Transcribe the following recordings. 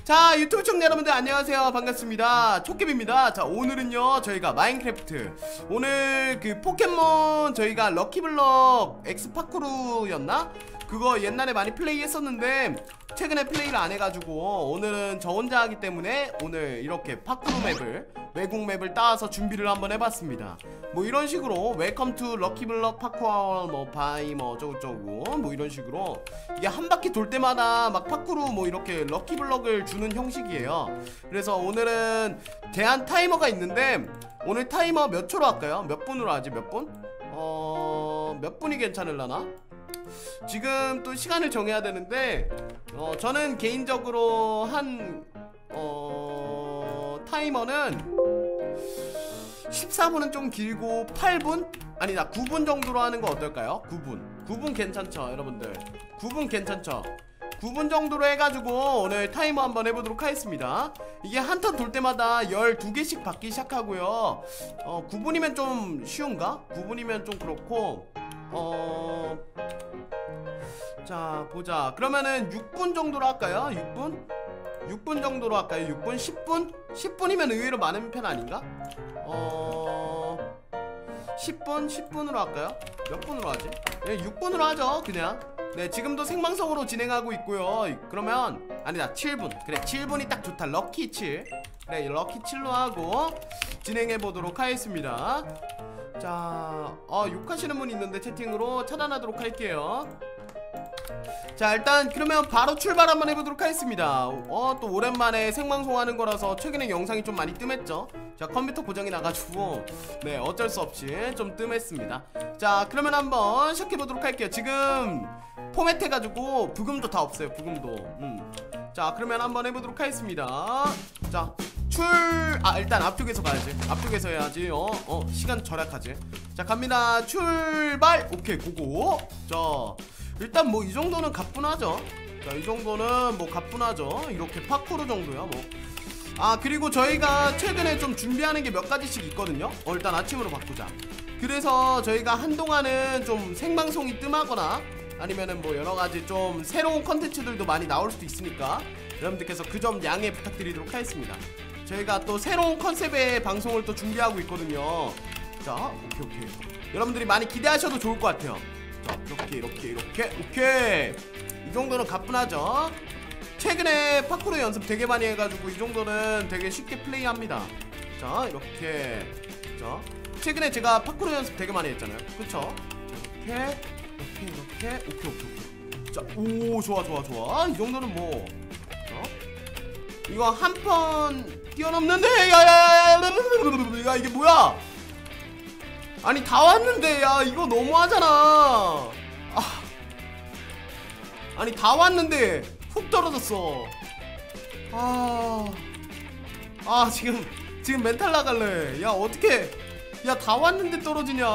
자, 유튜브 시청자 여러분들 안녕하세요. 반갑습니다. 촉깁입니다. 자, 오늘은요 저희가 마인크래프트, 오늘 그 포켓몬 저희가 럭키블럭 엑스파크루였나? 그거 옛날에 많이 플레이 했었는데 최근에 플레이를 안 해가지고 오늘은 저 혼자 하기 때문에 오늘 이렇게 파크루 맵을, 외국 맵을 따와서 준비를 한번 해봤습니다. 뭐 이런 식으로 웰컴 투 럭키블럭 파크루 뭐 바이 뭐 어쩌고저쩌고 뭐 이런 식으로 이게 한 바퀴 돌 때마다 막 파크루 뭐 이렇게 럭키블럭을 주는 형식이에요. 그래서 오늘은 제한 타이머가 있는데 오늘 타이머 몇 초로 할까요? 몇 분으로 하지? 몇 분? 몇 분이 괜찮을라나? 지금 또 시간을 정해야 되는데 저는 개인적으로 한 타이머는 14분은 좀 길고 8분? 아니다 9분 정도로 하는 거 어떨까요? 9분 괜찮죠 여러분들? 9분 괜찮죠? 9분 정도로 해가지고 오늘 타이머 한번 해보도록 하겠습니다. 이게 한 턴 돌 때마다 12개씩 받기 시작하고요. 9분이면 좀 쉬운가? 9분이면 좀 그렇고 자 보자. 그러면은 6분 정도로 할까요? 6분 정도로 할까요? 6분? 10분? 10분이면 의외로 많은 편 아닌가? 10분으로 할까요? 몇 분으로 하지? 네, 6분으로 하죠 그냥. 네, 지금도 생방송으로 진행하고 있고요. 그러면 아니다 7분. 그래 7분이 딱 좋다. 럭키 7. 그래 럭키 7로 하고 진행해보도록 하겠습니다. 자 욕하시는 분 있는데 채팅으로 차단하도록 할게요. 자 일단 그러면 바로 출발 한번 해보도록 하겠습니다. 또 오랜만에 생방송 하는 거라서 최근에 영상이 좀 많이 뜸했죠. 자 컴퓨터 고장이 나가지고 네 어쩔 수 없이 좀 뜸했습니다. 자 그러면 한번 시작해보도록 할게요. 지금 포맷 해가지고 부금도 다 없어요. 부금도. 자 그러면 한번 해보도록 하겠습니다. 자 일단 앞쪽에서 가야지. 앞쪽에서 해야지. 시간 절약하지. 자 갑니다. 출발. 오케이 고고. 자 일단 뭐 이 정도는 가뿐하죠. 자 이 정도는 뭐 가뿐하죠. 이렇게 파쿠르 정도야 뭐. 그리고 저희가 최근에 좀 준비하는 게 몇 가지씩 있거든요. 일단 아침으로 바꾸자. 그래서 저희가 한동안은 좀 생방송이 뜸하거나 아니면은 뭐 여러가지 좀 새로운 컨텐츠들도 많이 나올 수도 있으니까 여러분들께서 그 점 양해 부탁드리도록 하겠습니다. 저희가 또 새로운 컨셉의 방송을 또 준비하고 있거든요. 자 오케이 여러분들이 많이 기대하셔도 좋을 것 같아요. 자 이렇게 오케이 이 정도는 가뿐하죠. 최근에 파쿠르 연습 되게 많이 해가지고 이 정도는 되게 쉽게 플레이합니다. 자 이렇게. 자 최근에 제가 파쿠르 연습 되게 많이 했잖아요. 그쵸? 이렇게 오케이. 자 오 좋아 이 정도는 뭐 이거 한 번 뛰어넘는데 야 이게 뭐야? 아니 다 왔는데 야 이거 너무하잖아. 아니 다 왔는데 훅 떨어졌어. 지금 멘탈 나갈래. 야 어떻게 야 다 왔는데 떨어지냐.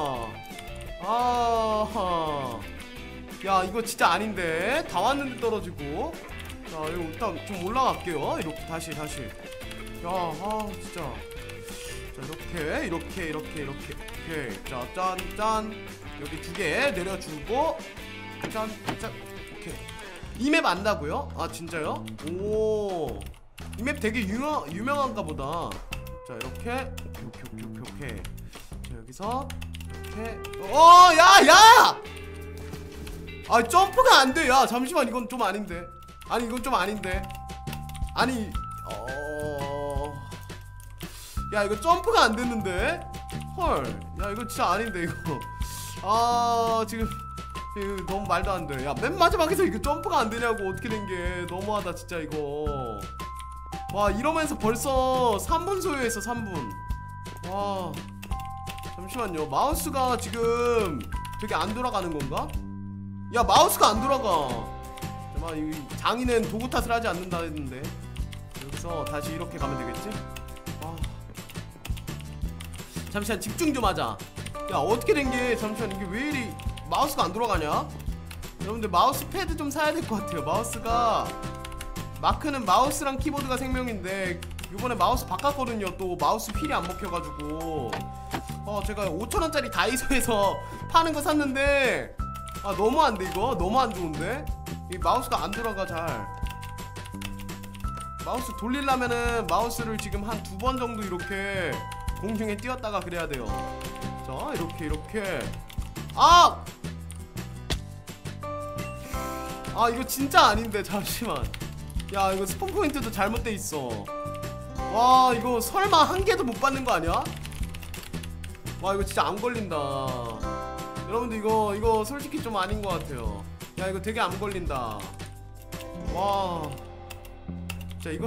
야 이거 진짜 아닌데 다 왔는데 떨어지고. 자 이거 일단 좀 올라갈게요. 이렇게 다시 야 진짜. 자 이렇게 오케이. 자 짠 여기 2개 내려주고 짠 오케이. 이 맵 안다고요? 진짜요? 오 이 맵 되게 유명한가 보다. 자 이렇게 오케이. 자 여기서 이렇게 야! 점프가 안 돼. 야 잠시만 이건 좀 아닌데. 이건 좀 아닌데. 야 이거 점프가 안 됐는데. 헐 야 이거 진짜 아닌데 이거. 지금 너무 말도 안 돼. 야 맨 마지막에서 이거 점프가 안 되냐고. 어떻게 된 게 너무하다 진짜 이거. 와 이러면서 벌써 3분 소요했어 3분. 와 잠시만요. 마우스가 지금 되게 안 돌아가는 건가? 야 마우스가 안 돌아가. 잠깐만 이 장인은 도구 탓을 하지 않는다 했는데. 여기서 다시 이렇게 가면 되겠지? 잠시만 집중 좀 하자. 야 어떻게 된 게 잠시만 이게 왜 이리 마우스가 안 돌아가냐? 여러분들 마우스 패드 좀 사야 될 것 같아요. 마우스가 마크는 마우스랑 키보드가 생명인데 이번에 마우스 바꿨거든요. 또 마우스 휠이 안 먹혀가지고 제가 5,000원짜리 다이소에서 파는 거 샀는데 너무 안 돼. 이거 너무 안 좋은데 이 마우스가 안 돌아가 잘. 마우스 돌리려면은 마우스를 지금 한 2번 정도 이렇게 공중에 띄었다가 그래야 돼요. 자, 이렇게 아! 아, 이거 진짜 아닌데. 잠시만. 야, 이거 스폰 포인트도 잘못돼 있어. 와, 이거 설마 한 개도 못 받는 거 아니야? 와, 이거 진짜 안 걸린다. 여러분들 이거 솔직히 좀 아닌 것 같아요. 야, 이거 되게 안 걸린다. 와. 자, 이거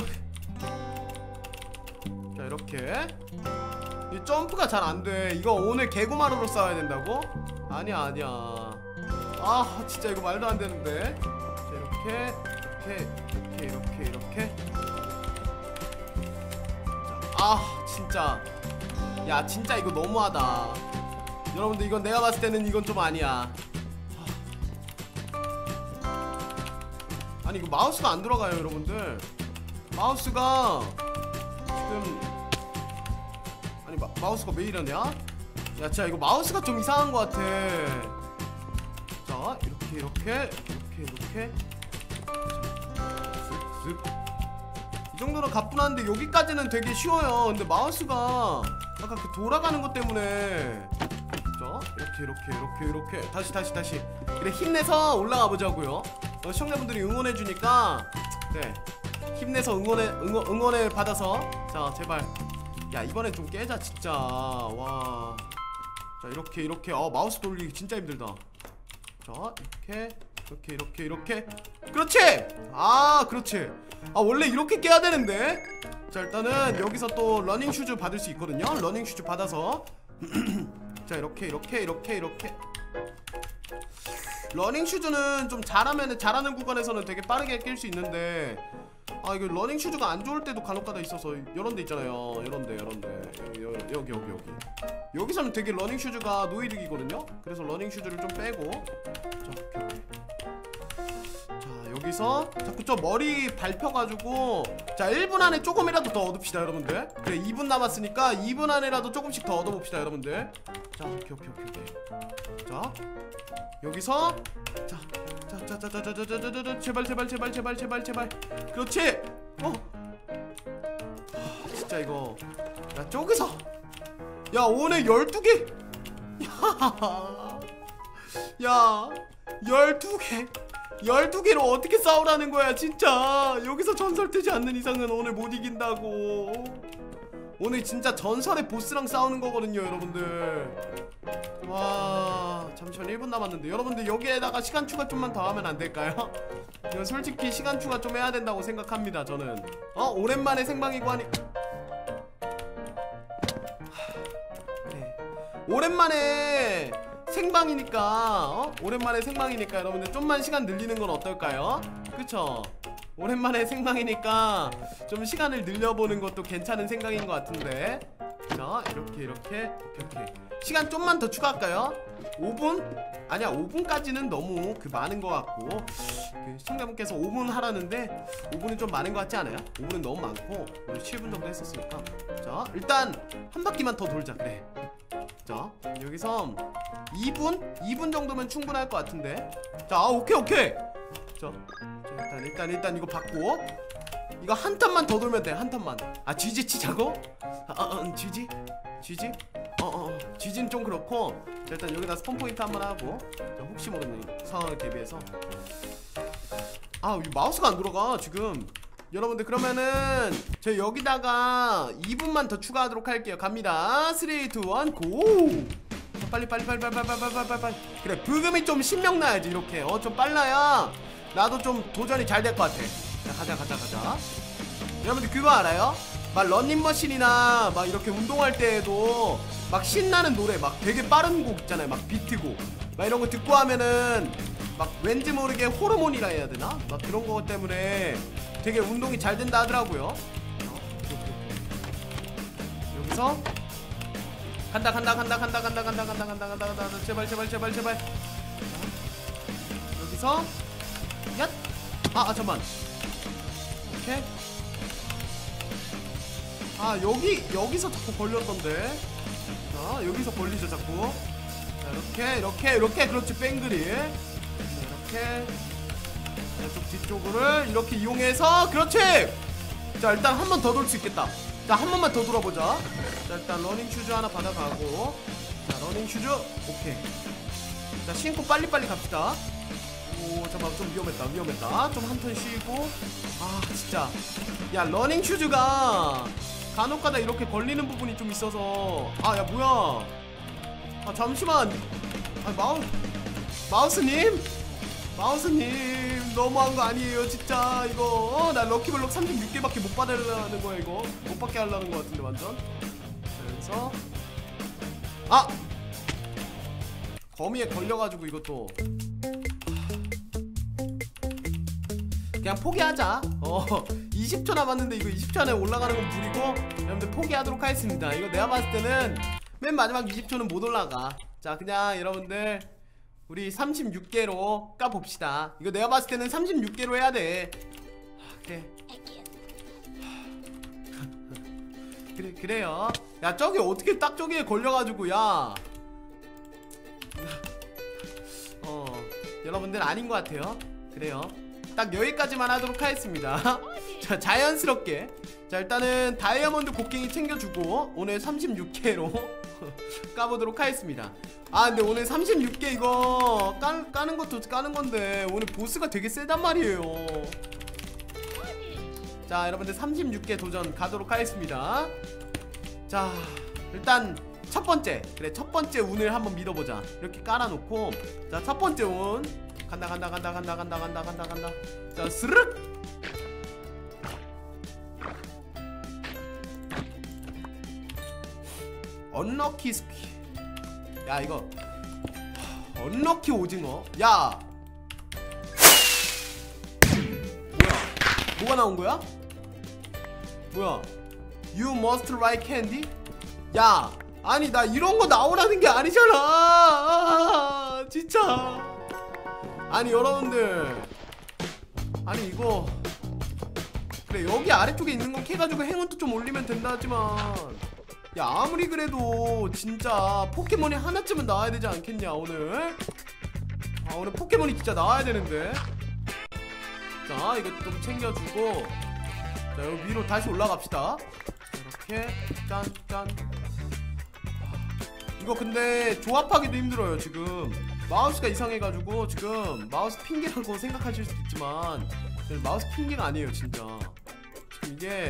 자, 이렇게 이 점프가 잘 안 돼. 이거 오늘 개구마루로 싸워야 된다고? 아니야. 아, 진짜 이거 말도 안 되는데. 자, 이렇게. 아, 진짜. 야, 진짜 이거 너무하다. 여러분들, 이건 내가 봤을 때는 이건 좀 아니야. 아니, 이거 마우스가 안 돌아가요, 여러분들. 마우스가 지금, 아니, 마우스가 왜 이러냐? 야, 진짜 이거 마우스가 좀 이상한 것 같아. 자, 이렇게 이 정도는 가뿐한데 여기까지는 되게 쉬워요. 근데 마우스가 아까 그 돌아가는 것 때문에. 자, 이렇게 다시. 그래, 힘내서 올라가 보자고요. 시청자분들이 응원해주니까, 네, 힘내서 응원을 받아서. 자, 제발. 야, 이번엔 좀 깨자 진짜. 와. 자, 이렇게. 마우스 돌리기 진짜 힘들다. 자, 이렇게. 그렇지! 아, 그렇지. 아, 원래 이렇게 깨야 되는데. 자, 일단은 여기서 또 러닝 슈즈 받을 수 있거든요. 러닝 슈즈 받아서 자, 이렇게. 러닝 슈즈는 좀 잘하는 구간에서는 되게 빠르게 깰 수 있는데, 아, 이거 러닝 슈즈가 안 좋을 때도 간혹가다 있어서 요런 데 있잖아요. 요런데 여기 여기서는 되게 러닝 슈즈가 노이득이거든요. 그래서 러닝 슈즈를 좀 빼고. 자, 이렇게. 자, 여기서 자꾸 저 머리 밟혀가지고. 자, 1분 안에 조금이라도 더 얻읍시다, 여러분들. 그래, 2분 남았으니까 2분 안에라도 조금씩 더 얻어봅시다, 여러분들. 자, 오케이. 자, 여기서 자, 제발. 그렇지. 진짜 이거. 야, 저기서. 야, 오늘 12개. 야, 12개로 어떻게 싸우라는 거야, 진짜. 여기서 전설 뜨지 않는 이상은 오늘 못 이긴다고. 오늘 진짜 전설의 보스랑 싸우는 거거든요, 여러분들. 와, 잠시만, 1분 남았는데. 여러분들, 여기에다가 시간 추가 좀만 더 하면 안 될까요? 이거 솔직히 시간 추가 좀 해야 된다고 생각합니다, 저는. 오랜만에 생방이고 하니. 그래, 오랜만에 생방이니까, 오랜만에 생방이니까 여러분들 좀만 시간 늘리는 건 어떨까요? 그쵸? 오랜만에 생방이니까 좀 시간을 늘려보는 것도 괜찮은 생각인 것 같은데. 자, 이렇게. 오케이. 시간 좀만 더 추가할까요? 5분? 아니야, 5분까지는 너무 많은 것 같고. 시청자분께서 5분 하라는데 5분은 좀 많은 것 같지 않아요? 5분은 너무 많고, 우리 7분 정도 했었으니까. 자, 일단 한 바퀴만 더 돌자. 그래. 자, 여기서 2분 정도면 충분할 것 같은데. 자, 오케이. 자, 일단 이거 받고, 이거 한 턴만 더 돌면 돼. 한 턴만. 아, GG 치자고? GG? GG는 좀 그렇고. 자, 일단 여기다 스폰 포인트 한번 하고. 자, 혹시 모르는 상황을 대비해서. 아, 이 마우스가 안 돌아가 지금. 여러분들, 그러면은 저 여기다가 2분만 더 추가하도록 할게요. 갑니다. 3, 2, 1, 고! 빨리. 그래, 브금이 좀 신명 나야지. 이렇게 좀 빨라야 나도 좀 도전이 잘 될 것 같아. 자, 가자. 여러분들, 그거 알아요? 막 런닝머신이나 막 이렇게 운동할 때에도 막 신나는 노래, 막 되게 빠른 곡 있잖아요. 막 비트곡 막 이런 거 듣고 하면은 막 왠지 모르게 호르몬이라 해야 되나? 막 그런 거 때문에 되게 운동이 잘 된다 하더라고요. 여기서 간다. 제발. 여기서 얏! 잠깐만. 오케이. 여기서 자꾸 걸렸던데. 자, 여기서 걸리죠, 자꾸. 자, 이렇게. 그렇지, 뺑그리. 이렇게. 좀 뒤쪽으로 이렇게 이용해서. 그렇지! 자 일단 한 번 더 돌 수 있겠다. 자 한 번만 더 돌아보자. 자 일단 러닝 슈즈 하나 받아가고, 자 러닝 슈즈 오케이. 자 신고 빨리빨리 갑시다. 오 잠깐만 좀 위험했다. 좀 한 턴 쉬고. 아 진짜 야 러닝 슈즈가 간혹가다 이렇게 걸리는 부분이 좀 있어서. 아 야 뭐야, 아 잠시만. 아 마우스님 너무한 거 아니에요 진짜 이거. 나 럭키블럭 36개밖에 못 받으려는 거야. 이거 못 받게 하려는 거 같은데 완전. 그래서 아 거미에 걸려가지고 이것도 그냥 포기하자. 20초 남았는데 이거 20초 안에 올라가는 건 불이고, 여러분들 포기하도록 하겠습니다. 이거 내가 봤을 때는 맨 마지막 20초는 못 올라가. 자 그냥 여러분들 우리 36개로 까봅시다. 이거 내가 봤을 때는 36개로 해야 돼. 그래요. 야 저기 어떻게 딱 저기에 걸려가지고. 야 여러분들 아닌 것 같아요. 그래요. 딱 여기까지만 하도록 하겠습니다. 자 자연스럽게. 자 일단은 다이아몬드 곡괭이 챙겨주고 오늘 36개로 까보도록 하겠습니다. 아 근데 오늘 36개 이거 까는 것도 까는 건데 오늘 보스가 되게 세단 말이에요. 자 여러분들 36개 도전 가도록 하겠습니다. 자 일단 첫 번째 운을 한번 믿어보자. 이렇게 깔아놓고, 자 첫 번째 운 간다. 자 스르륵. 언럭키 스피. 야 이거 언럭키 오징어. 야 뭐가 나온 거야? 뭐야? You must like candy? 야 아니 나 이런 거 나오라는 게 아니잖아. 진짜. 아니 여러분들, 아니 이거 그래 여기 아래쪽에 있는 거 캐가지고 행운도 좀 올리면 된다 하지만, 야 아무리 그래도 진짜 포켓몬이 하나쯤은 나와야 되지 않겠냐 오늘. 아 오늘 포켓몬이 진짜 나와야 되는데. 자 이것도 좀 챙겨주고, 자 여기 위로 다시 올라갑시다. 이렇게 짠. 이거 근데 조합하기도 힘들어요. 지금 마우스가 이상해가지고 지금 마우스 핑계라고 생각하실 수도 있지만 마우스 핑계가 아니에요 진짜. 지금 이게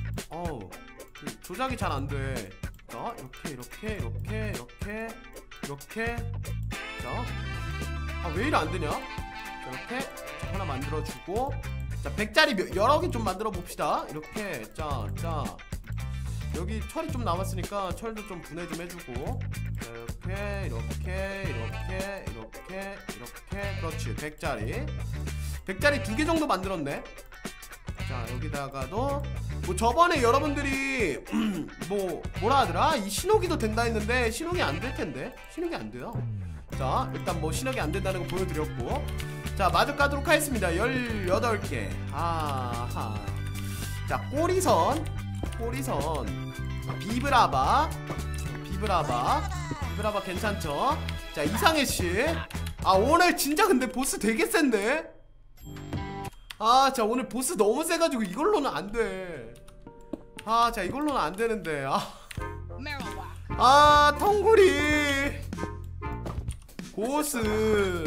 조작이 잘 안돼. 자 이렇게. 자 아 왜 이래 안되냐. 자 이렇게 하나 만들어주고, 자 100짜리 여러 개 좀 만들어 봅시다. 이렇게 자 여기 철이 좀 남았으니까 철도 좀 분해 좀 해주고, 이렇게 그렇지. 100짜리 2개 정도 만들었네. 자 여기다가도 뭐 저번에 여러분들이 뭐라 하더라, 이 신호기도 된다 했는데 신호기 안 될 텐데. 신호기 안 돼요. 자 일단 뭐 신호기 안 된다는 거 보여드렸고, 자 마저 까도록 하겠습니다. 18개. 아하. 자 꼬리선 비브라바 괜찮죠? 자 이상해씨. 아 오늘 진짜 근데 보스 되게 센데. 아 자 오늘 보스 너무 세가지고 이걸로는 안돼. 아 자 이걸로는 안되는데. 아 텅구리 고스.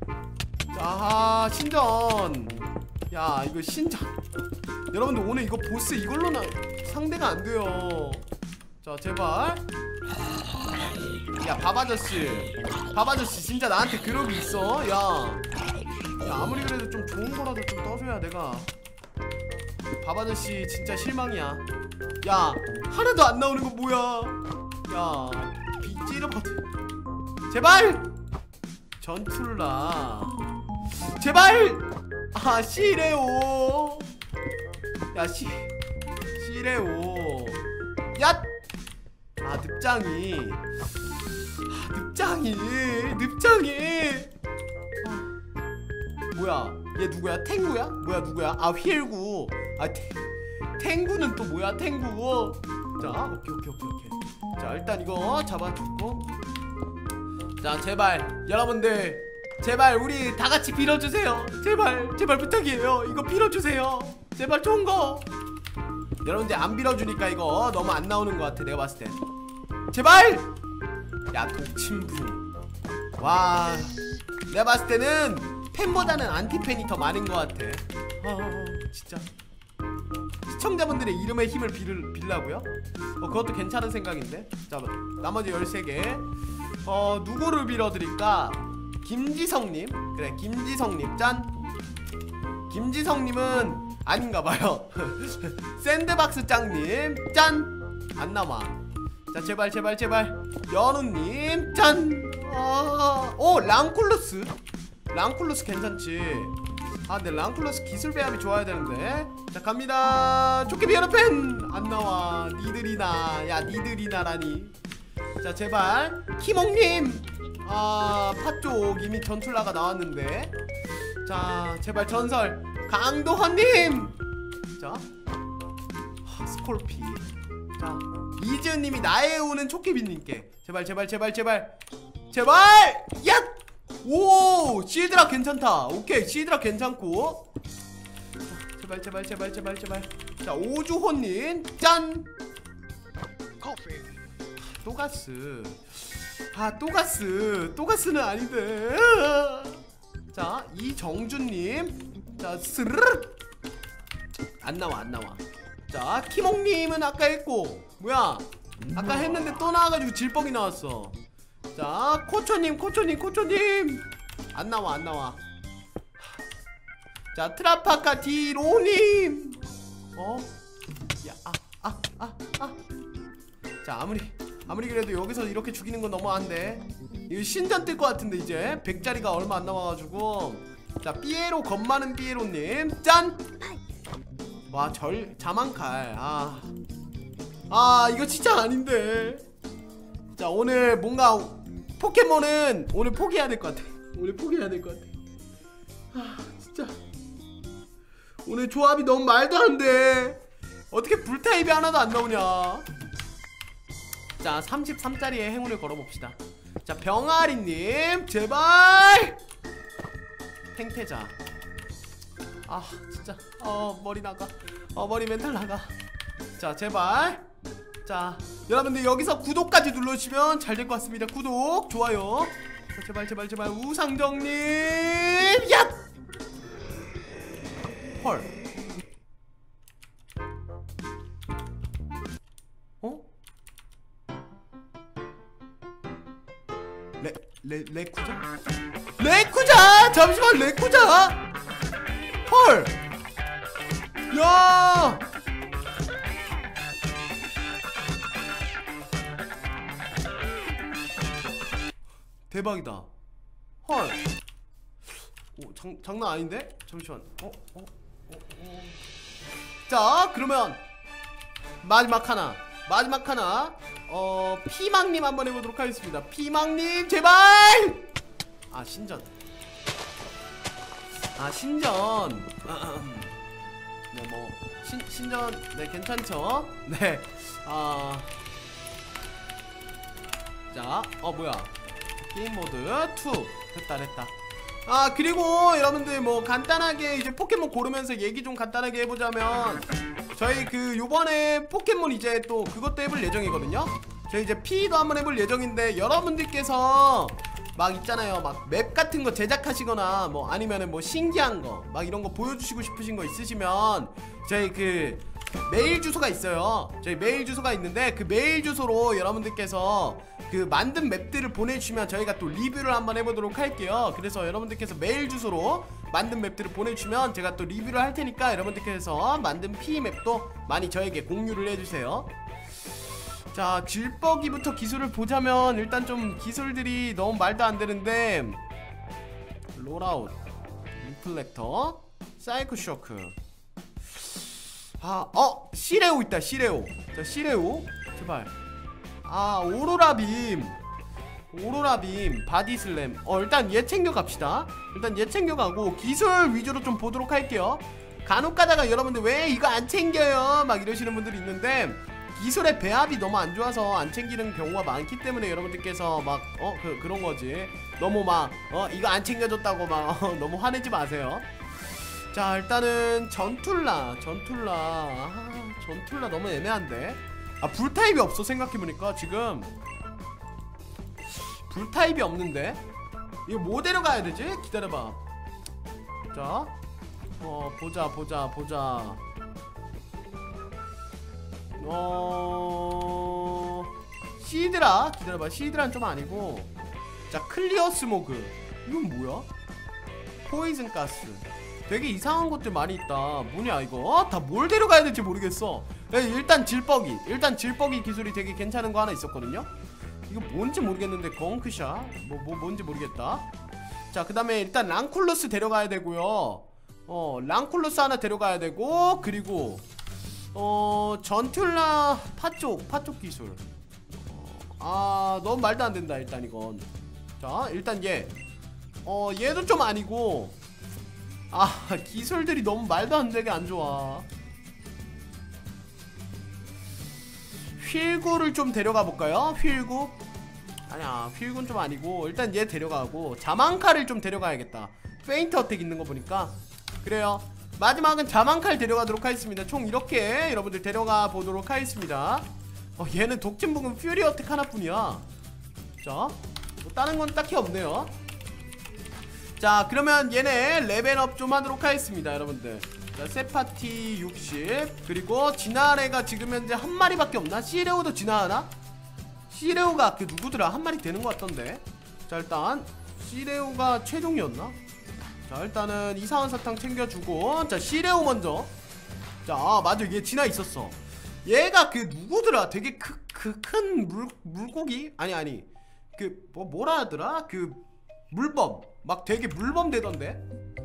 자 신전. 야 이거 신전 여러분들 오늘 이거 보스 이걸로는 상대가 안돼요. 자 제발. 야 밥아저씨 진짜 나한테 그러기 있어. 야 아무리 그래도 좀 좋은 거라도 좀 떠줘야 내가. 밥아저씨 진짜 실망이야. 야 하나도 안 나오는 거 뭐야. 야 찌르버드 제발. 전툴라 제발. 아 시레오. 야 시레오. 야 아 늪장이. 뭐야 얘 누구야? 탱구야? 뭐야 누구야? 아 휠구. 아 탱구는 또 뭐야? 탱구. 자 오케이. 자 일단 이거 잡아주고, 자 제발 여러분들 제발 우리 다같이 빌어주세요. 제발 부탁이에요. 이거 빌어주세요. 제발 좋은거. 여러분들 안 빌어주니까 이거 너무 안 나오는 것 같아 내가 봤을 땐. 제발! 야 독침부. 와 내가 봤을 때는 팬보다는 안티팬이 더 많은 것 같아. 진짜 시청자분들의 이름의 힘을 빌라고요? 그것도 괜찮은 생각인데. 자 나머지 13개 누구를 빌어드릴까? 김지성님. 그래 김지성님 짠. 김지성님은 아닌가봐요. 샌드박스 짱님 짠. 안나와. 자 제발 연우님 짠. 오 랑쿨루스. 랑쿨루스 괜찮지. 근데 랑쿨루스 기술 배합이 좋아야 되는데. 자 갑니다. 조끼비 여러팬 안나와. 니들이나. 야 니들이나라니. 자 제발 키몽님. 팥쪽 이미 전툴라가 나왔는데. 자 제발 전설 강도헌님. 자 스콜피. 자 이지은님이 나의 오는 초키비님께 제발 야! 오 시드라 괜찮다. 오케이 시드라 괜찮고. 자, 제발 자 오주호님 짠. 또가스. 또가스는 아닌데. 자 이정준님. 자 스르르 안나와. 자 키몽님은 아까 했고 뭐야 아까 했는데 또 나와가지고 질뻑이 나왔어. 자 코초님 안나와. 자 트라파카 디로님. 자 아무리 그래도 여기서 이렇게 죽이는 건 너무 안돼. 이거 신전 뜰 것 같은데 이제 100짜리가 얼마 안 남아가지고. 자 삐에로 겁많은 삐에로님 짠. 와 자만칼. 이거 진짜 아닌데. 자 오늘 뭔가 포켓몬은 오늘 포기해야 될 것 같아. 진짜 오늘 조합이 너무 말도 안 돼. 어떻게 불타입이 하나도 안 나오냐. 자 33짜리의 행운을 걸어봅시다. 자 병아리님 제발. 탱태자. 진짜 머리 나가. 머리 멘탈 나가. 자 제발. 자 여러분들 여기서 구독까지 눌러주시면 잘 될 것 같습니다. 구독 좋아요. 제발 우상정님. 야! 헐. 레쿠자 잠시만. 레쿠자 헐. 야 대박이다. 헐. 오 장난 아닌데? 잠시만. 자 그러면 마지막 하나 피망님 한번 해보도록 하겠습니다. 피망님 제발. 신전. 신전 네 괜찮죠? 네. 자 뭐야 게임 모드 2 됐다. 그리고 여러분들 뭐 간단하게 이제 포켓몬 고르면서 얘기 좀 간단하게 해보자면 저희 요번에 포켓몬 이제 또 그것도 해볼 예정이거든요. 저희 이제 P도 한번 해볼 예정인데 여러분들께서 막 있잖아요. 막 맵 같은 거 제작하시거나 뭐 아니면은 뭐 신기한 거 막 이런 거 보여주시고 싶으신 거 있으시면 저희 메일 주소가 있어요. 저희 메일 주소가 있는데 그 메일 주소로 여러분들께서 만든 맵들을 보내주시면 저희가 또 리뷰를 한번 해보도록 할게요. 그래서 여러분들께서 메일 주소로 만든 맵들을 보내주시면 제가 또 리뷰를 할 테니까 여러분들께서 만든 P맵도 많이 저에게 공유를 해주세요. 자 질뻑이부터 기술을 보자면 일단 좀 기술들이 너무 말도 안 되는데 롤아웃, 리플렉터, 사이코 쇼크. 시레오 있다. 시레오. 자 시레오 제발. 오로라빔 바디슬램. 일단 얘 챙겨갑시다. 일단 얘 챙겨가고 기술 위주로 좀 보도록 할게요. 간혹가다가 여러분들 왜 이거 안 챙겨요 막 이러시는 분들이 있는데 기술의 배합이 너무 안 좋아서 안 챙기는 경우가 많기 때문에 여러분들께서 막 그런 거지. 너무 막 이거 안 챙겨줬다고 막 너무 화내지 마세요. 자 일단은 전툴라 전툴라 너무 애매한데. 아 불타입이 없어 생각해보니까. 지금 불타입이 없는데 이거 뭐 데려가야 되지? 기다려봐. 자 보자. 시드라. 기다려봐. 시드라는 좀 아니고. 자 클리어 스모그. 이건 뭐야? 포이즌 가스. 되게 이상한 것들 많이 있다. 뭐냐 이거? 다 뭘 데려가야 될지 모르겠어. 일단 질뻑이 기술이 되게 괜찮은 거 하나 있었거든요. 이거 뭔지 모르겠는데. 건크샷 뭔지 모르겠다. 자 그 다음에 일단 랑쿨루스 데려가야 되고요. 랑쿨루스 하나 데려가야 되고. 그리고 전툴라 파쪽 기술. 너무 말도 안 된다. 일단 이건. 자 일단 얘도 좀 아니고. 기술들이 너무 말도 안 되게 안 좋아. 휠구를 좀 데려가 볼까요? 휠구? 아니야 휠구는 좀 아니고. 일단 얘 데려가고 자만칼을 좀 데려가야겠다. 페인트 어택 있는 거 보니까. 그래요. 마지막은 자만칼 데려가도록 하겠습니다. 총 이렇게 여러분들 데려가 보도록 하겠습니다. 얘는 독침북은 퓨리 어택 하나뿐이야. 자 뭐 다른 건 딱히 없네요. 자 그러면 얘네 레벨업 좀 하도록 하겠습니다 여러분들. 자 세파티 60. 그리고 진화레가 지금 현재 한 마리밖에 없나? 시레오도 진화하나? 시레오가 그 누구더라? 한 마리 되는 것 같던데. 자 일단 시레오가 최종이었나? 자 일단은 이상한 사탕 챙겨주고. 자 시레오 먼저. 자 맞아 얘 진화 있었어. 얘가 그 누구더라? 되게 큰 물고기? 아니 그 뭐라 하더라? 그 물범 막 되게 물범 되던데.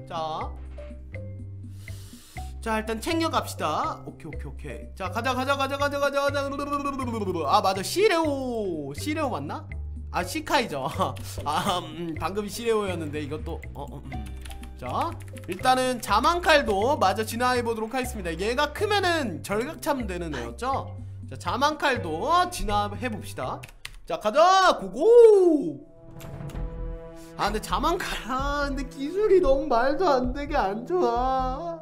자 일단 챙겨갑시다. 오케이. 자 가자. 맞아 시레오 맞나? 시카이죠. 방금 시레오였는데 이것도 자 일단은 자만칼도 마저 진화해보도록 하겠습니다. 얘가 크면은 절각참 되는 애였죠. 자 자만칼도 진화해봅시다. 자 가자 고고. 근데 자만칼 근데 기술이 너무 말도 안 되게 안 좋아.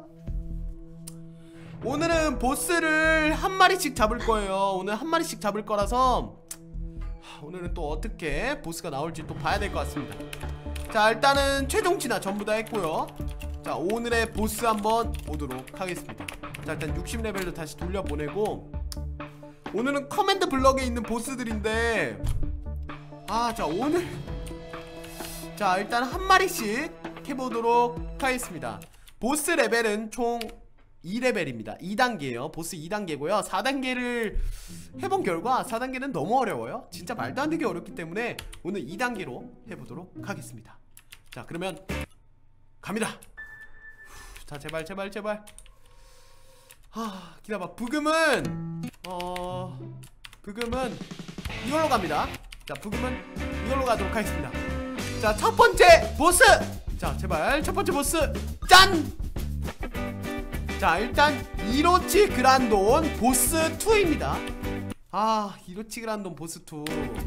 오늘은 보스를 한 마리씩 잡을 거예요. 오늘 한 마리씩 잡을 거라서 오늘은 또 어떻게 보스가 나올지 또 봐야 될 것 같습니다. 자 일단은 최종 진화 전부 다 했고요. 자 오늘의 보스 한번 보도록 하겠습니다. 자 일단 60레벨로 다시 돌려보내고. 오늘은 커맨드 블럭에 있는 보스들인데 자 오늘 자 일단 한 마리씩 해보도록 하겠습니다. 보스 레벨은 총 2레벨입니다 2단계예요 보스 2단계고요 4단계를 해본 결과 4단계는 너무 어려워요. 진짜 말도 안 되게 어렵기 때문에 오늘 2단계로 해보도록 하겠습니다. 자 그러면 갑니다. 자 제발 기다려봐. 부금은 이걸로 갑니다. 자 부금은 이걸로 가도록 하겠습니다. 자 첫번째 보스. 자 제발 첫번째 보스 짠! 자 일단 이로치 그란돈 보스 2입니다. 이로치 그란돈 보스 2.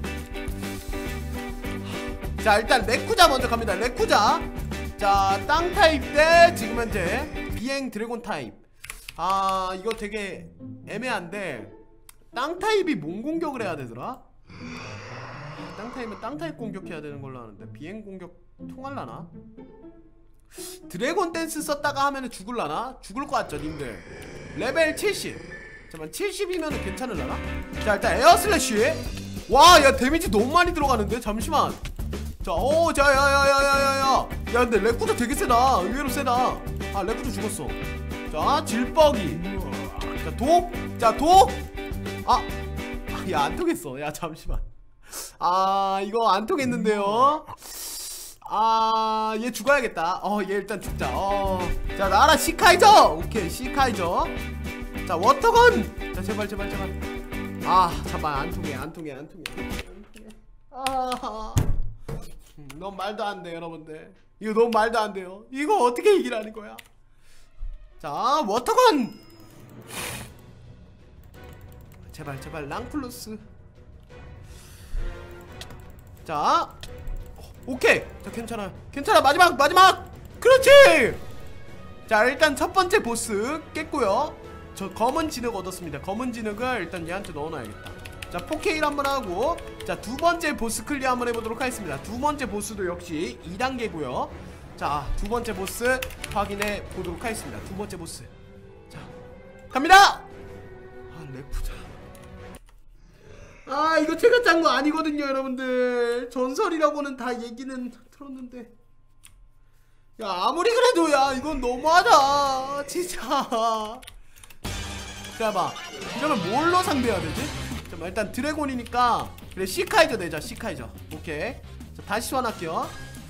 자 일단 레쿠자 먼저 갑니다. 레쿠자. 자 땅 타입 대 지금 현재 비행 드래곤 타입. 이거 되게 애매한데 땅 타입이 뭔 공격을 해야 되더라? 땅 타입은 땅 타입 공격해야 되는 걸로 아는데 비행 공격 통할라나? 드래곤 댄스 썼다가 하면은 죽을라나? 죽을 것 같죠 님들. 레벨 70. 잠깐만 70이면은 괜찮을라나? 자 일단 에어 슬래시. 와 야 데미지 너무 많이 들어가는데? 잠시만. 자 야야야야야야. 야 근데 레쿠자 되게 세다. 의외로 세다. 레쿠자 죽었어. 자 질뻑이. 자 독. 자 독. 야 안 통했어. 야 잠시만. 이거 안 통했는데요. 얘 죽어야겠다. 얘 일단 죽자. 자 나라 시카이저. 오케이 시카이저. 자 워터건. 자 제발 잠깐 안 통해. 너무 말도 안 돼 여러분들. 이거 너무 말도 안 돼요. 이거 어떻게 이기라는 거야. 자 워터건. 제발 랑플루스. 자 오케이. 자 괜찮아 마지막 그렇지. 자 일단 첫 번째 보스 깼고요. 저 검은 진흙 얻었습니다. 검은 진흙을 일단 얘한테 넣어놔야겠다. 자 4K를 한번 하고, 자 두번째 보스 클리어 한번 해보도록 하겠습니다. 두번째 보스도 역시 2단계고요 자 두번째 보스 확인해 보도록 하겠습니다. 두번째 보스 자 갑니다. 아 레쿠자, 아 이거 제가 짠 거 아니거든요 여러분들. 전설이라고는 다 얘기는 들었는데, 야 아무리 그래도 야 이건 너무하다 진짜. 잠깐만, 이러면 뭘로 상대해야 되지? 잠깐만, 일단 드래곤이니까 그래 시카이저 내자. 시카이저 오케이. 자 다시 소환할게요.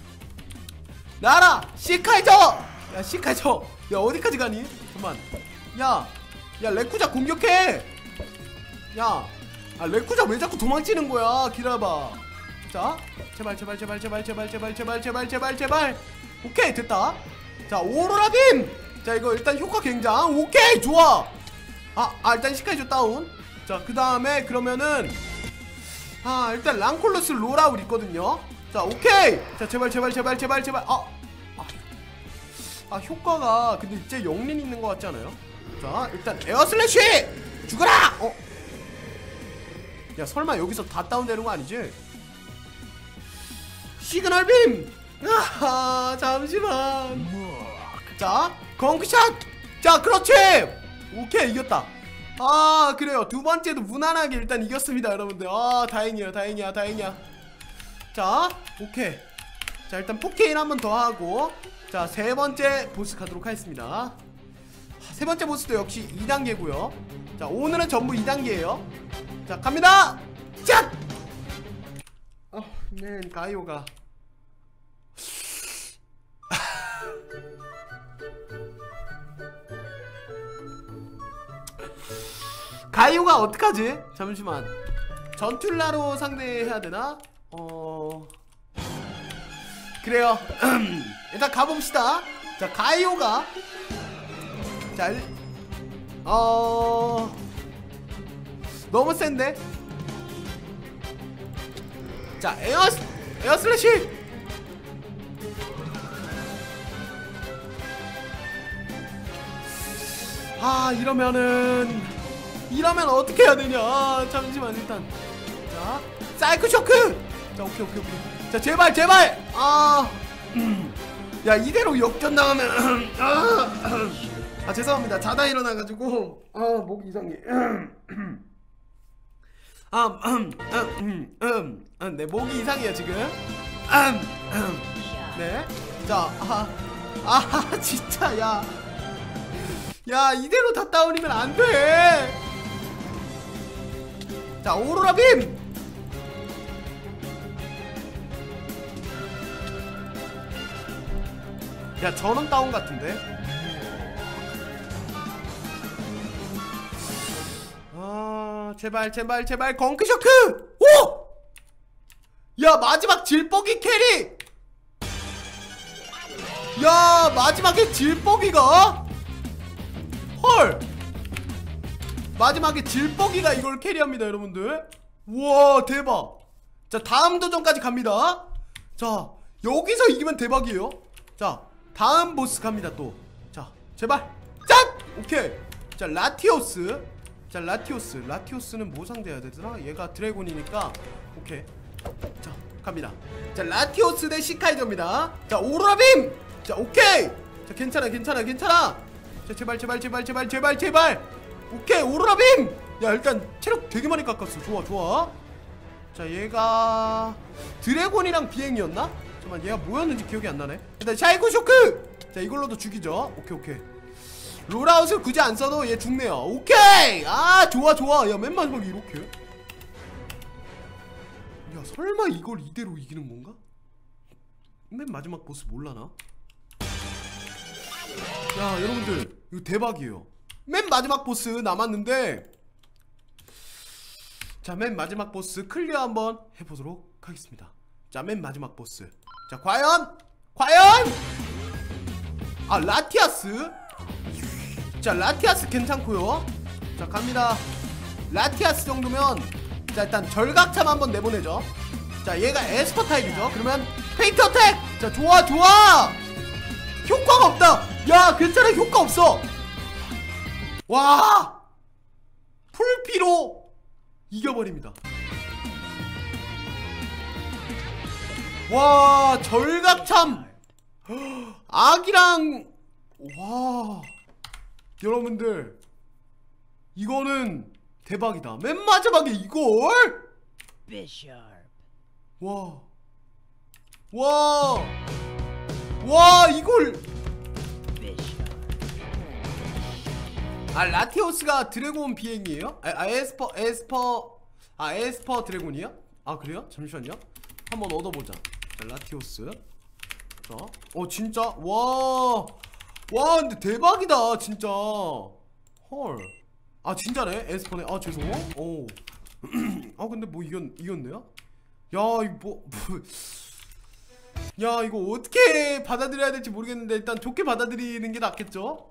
나라 시카이저. 야 시카이저, 야 어디까지 가니? 잠깐만. 야 레쿠자 공격해. 야 아 레쿠자 왜 자꾸 도망치는 거야? 기다려봐. 자 제발 오케이 됐다. 자 오로라 빔. 자 이거 일단 효과 굉장. 오케이 좋아. 일단 시카이저 다운. 자 그 다음에 그러면은 일단 랑콜로스 로라울 있거든요. 자 오케이. 자 제발 효과가 근데 이제 영린 있는 것 같지 않아요? 자 일단 에어슬래시 죽어라. 야 설마 여기서 다 다운되는 거 아니지? 시그널 빔. 잠시만. 자 건크샷. 자 그렇지. 오케이 이겼다. 그래요. 두 번째도 무난하게 일단 이겼습니다 여러분들. 다행이야. 자 오케이. 자 일단 4K를 한번 더 하고, 자 세 번째 보스 가도록 하겠습니다. 세 번째 보스도 역시 2단계고요 자 오늘은 전부 2단계예요 자 갑니다. 짠. 맨 가이오가 가이오가 어떡하지? 잠시만, 전툴라로 상대해야 되나? 그래요. 일단 가봅시다. 자 가이오가 자 너무 센데? 자 에어 슬래시. 이러면 어떻게 해야 되냐? 잠시만 일단. 자 사이클 쇼크. 자 오케이. 자 제발. 야 이대로 역전 당하면 죄송합니다. 자다 일어나가지고 목이 이상해. 네 목이 이상해요 지금. 네. 자 진짜 야 이대로 다 다운이면 안 돼. 자 오로라 빔. 야 저는 다운 같은데. 제발 건크쇼크. 오! 야 마지막 질뻑이 캐리. 야 마지막에 질뻑이가 헐, 마지막에 질뻑이가 이걸 캐리합니다 여러분들. 우와 대박. 자 다음 도전까지 갑니다. 자 여기서 이기면 대박이에요. 자 다음 보스 갑니다 또. 자 제발 짠. 오케이. 자 라티오스. 자 라티오스는 뭐 상대해야 되더라? 얘가 드래곤이니까. 오케이. 자 갑니다. 자 라티오스 대 시카이저입니다. 자 오로라 빔. 자 오케이. 자 괜찮아. 자 제발. 오케이 오로라 빔. 야 일단 체력 되게 많이 깎았어. 좋아. 자 얘가 드래곤이랑 비행이었나? 잠깐만 얘가 뭐였는지 기억이 안 나네. 일단 샤이고 쇼크. 자 이걸로도 죽이죠. 오케이. 롤아웃을 굳이 안 써도 얘 죽네요. 오케이. 좋아. 야 맨 마지막에 이렇게. 야 설마 이걸 이대로 이기는 건가? 맨 마지막 보스 몰라나? 야 여러분들 이거 대박이에요. 맨 마지막 보스 남았는데, 자 맨 마지막 보스 클리어 한번 해보도록 하겠습니다. 자 맨 마지막 보스. 자 과연 라티아스. 자 라티아스 괜찮고요. 자 갑니다. 라티아스 정도면 자 일단 절각참 한번 내보내죠. 자 얘가 에스퍼 타입이죠. 그러면 페이트 어택. 자 좋아. 효과가 없다. 야 괜찮아 효과 없어. 와! 풀피로 이겨버립니다. 와, 절각참 악이랑, 와, 여러분들 이거는 대박이다. 맨 마지막에 이걸, 와, 와, 와, 이걸. 아, 라티오스가 드래곤 비행이에요? 에스퍼 드래곤이요? 아, 그래요? 잠시만요. 한번 얻어보자. 자, 라티오스. 자, 진짜? 와, 근데 대박이다, 진짜. 헐. 아, 진짜네? 에스퍼네. 아, 죄송. 오. 아, 근데 뭐 이겼네요? 야, 이거 야, 이거 어떻게 받아들여야 될지 모르겠는데 일단 좋게 받아들이는 게 낫겠죠?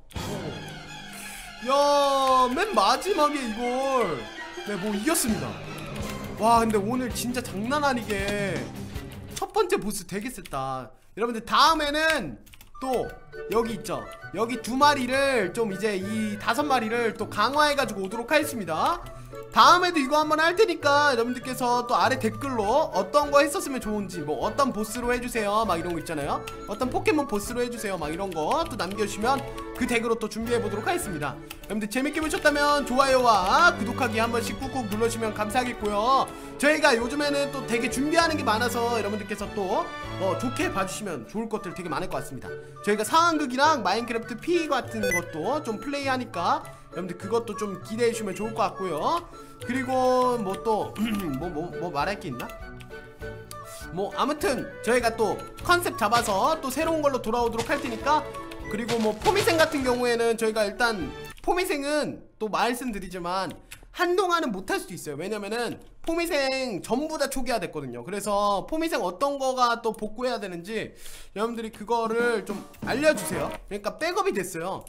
야, 맨 마지막에 이걸, 네, 뭐 이겼습니다. 와, 근데 오늘 진짜 장난 아니게 첫 번째 보스 되게 셌다. 여러분들 다음에는 또 여기 있죠, 여기 2마리를 좀 이제 이 5마리를 또 강화해가지고 오도록 하겠습니다. 다음에도 이거 한번 할 테니까 여러분들께서 또 아래 댓글로 어떤 거 했었으면 좋은지, 뭐 어떤 보스로 해주세요 막 이런 거 있잖아요, 어떤 포켓몬 보스로 해주세요 막 이런 거 또 남겨주시면 그 덱으로 또 준비해보도록 하겠습니다. 여러분들 재밌게 보셨다면 좋아요와 구독하기 한 번씩 꾹꾹 눌러주시면 감사하겠고요. 저희가 요즘에는 또 되게 준비하는 게 많아서 여러분들께서 또 좋게 봐주시면 좋을 것들 되게 많을 것 같습니다. 저희가 상황극이랑 마인크래프트 P 같은 것도 좀 플레이하니까 여러분들 그것도 좀 기대해주시면 좋을 것 같고요. 그리고 뭐 또 뭐 말할 게 있나? 뭐 아무튼 저희가 또 컨셉 잡아서 또 새로운 걸로 돌아오도록 할 테니까. 그리고 뭐 포미생 같은 경우에는 저희가 일단 포미생은 또 말씀드리지만 한동안은 못할 수도 있어요. 왜냐면은 포미생 전부 다 초기화 됐거든요. 그래서 포미생 어떤 거가 또 복구해야 되는지 여러분들이 그거를 좀 알려주세요. 그러니까 백업이 됐어요.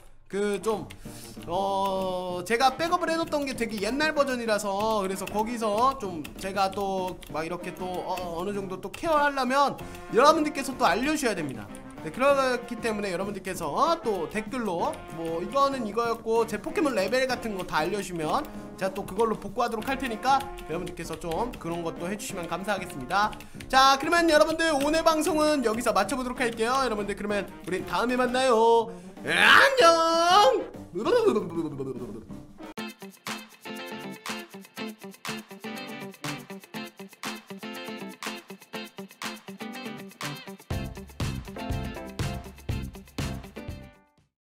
제가 백업을 해뒀던 게 되게 옛날 버전이라서, 그래서 거기서 좀 제가 또 막 이렇게 또 어느 정도 또 케어를 하려면 여러분들께서 또 알려주셔야 됩니다. 네, 그렇기 때문에 여러분들께서 또 댓글로 뭐 이거는 이거였고 제 포켓몬 레벨 같은 거 다 알려주시면 제가 또 그걸로 복구하도록 할 테니까 여러분들께서 좀 그런 것도 해주시면 감사하겠습니다. 자, 그러면 여러분들 오늘 방송은 여기서 마쳐보도록 할게요. 여러분들 그러면 우리 다음에 만나요. 안녕.